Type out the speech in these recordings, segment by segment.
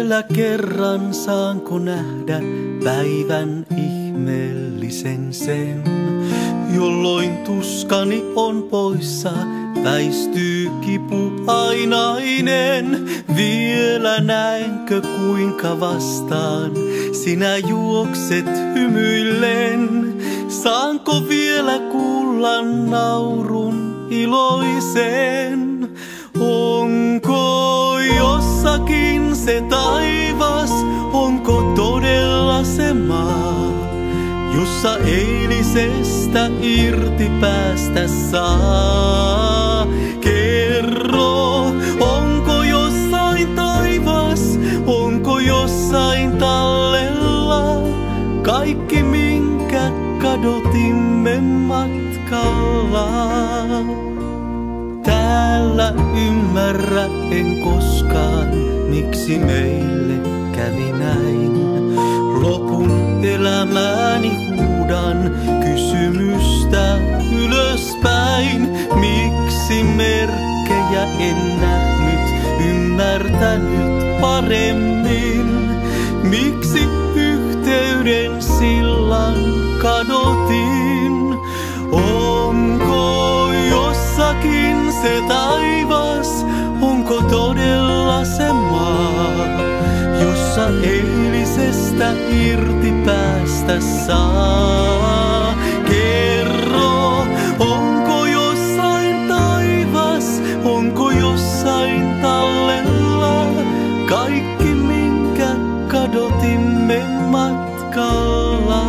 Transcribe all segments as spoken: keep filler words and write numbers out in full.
Vielä kerran saanko nähdä päivän ihmeellisen sen, jolloin tuskani on poissa, väistyy kipu ainainen. Vielä näenkö kuinka vastaan sinä juokset hymyillen? Saanko vielä kuulla naurun iloisen? Onko jossakin se taivas, onko todella se maa, jossa eilisestä irti päästä saa? Kerro, onko jossain taivas, onko jossain tallella kaikki minkä kadotimme matkalla? Täällä ymmärrä en koskaan, miksi meille kävi näin. Lopun elämääni huudan kysymystä ylöspäin. Miksi merkkejä en nähnyt, ymmärtänyt paremmin? Miksi yhteyden sillan kadotin? Onko jossakin se taivas, onko todella se maa, jossa eilisestä irti päästä saa? Kerro, onko jossain taivas, onko jossain tallella kaikki minkä kadotimme matkalla?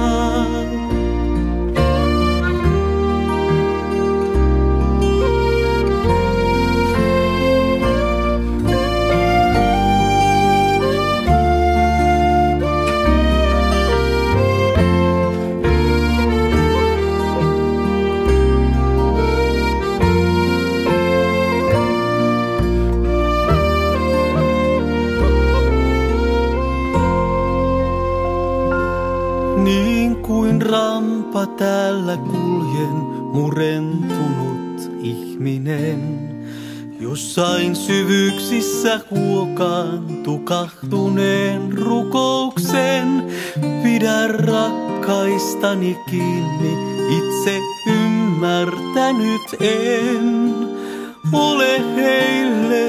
Niin kuin rampa täällä kuljen, murentunut ihminen. Jossain syvyyksissä huokaan tukahtuneen rukouksen. Pidä rakkaistani kiinni, itse ymmärtänyt en. Ole heille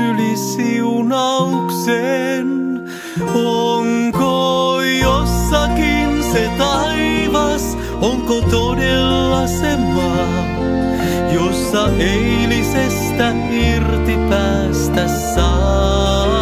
sylisiunauksen. Onko jossakin se taivas, onko todella se maa, jossa eilisestä irti päästä saa?